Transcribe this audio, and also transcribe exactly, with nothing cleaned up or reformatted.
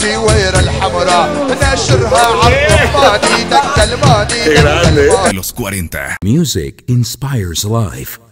الشويرة الحمراء نشرها عالرماني دك الماني دك الماني. Los cuarenta. Music inspires life.